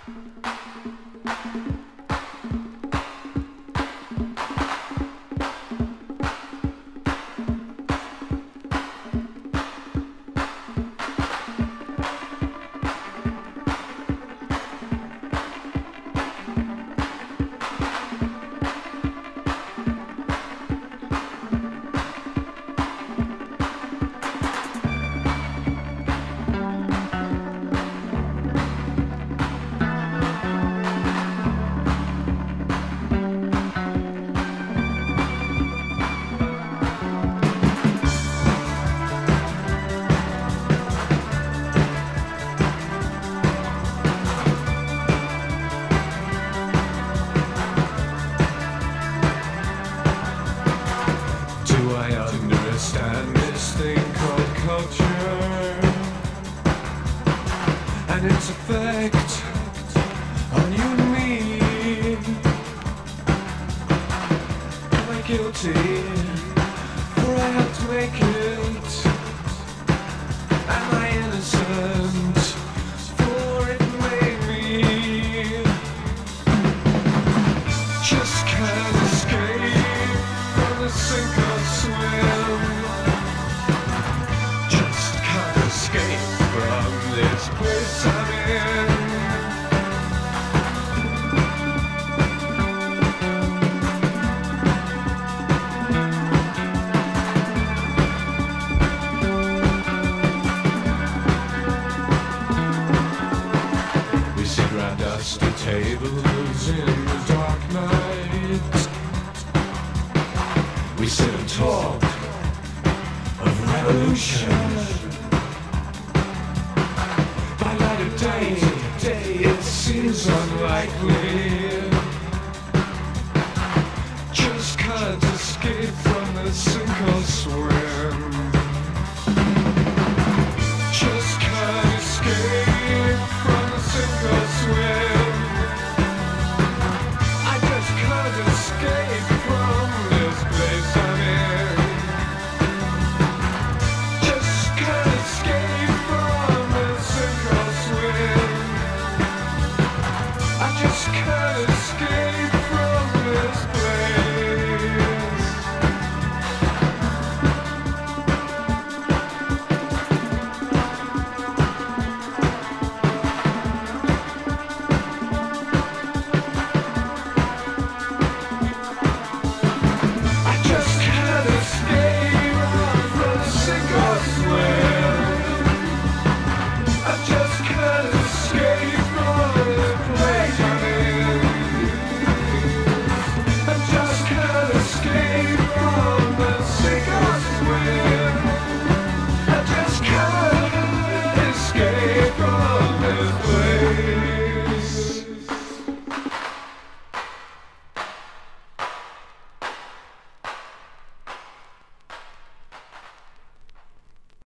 understand this thing called culture and its effect on you and me. Am I guilty? For I had to make it. Am I innocent? For it made me. Just can't escape from the sink or swim. Just can't escape from this place I'm in. We sit round dusty tables in the dark night. We sit and talk of revolution. By light of day, it seems unlikely. Just can't escape from the sink or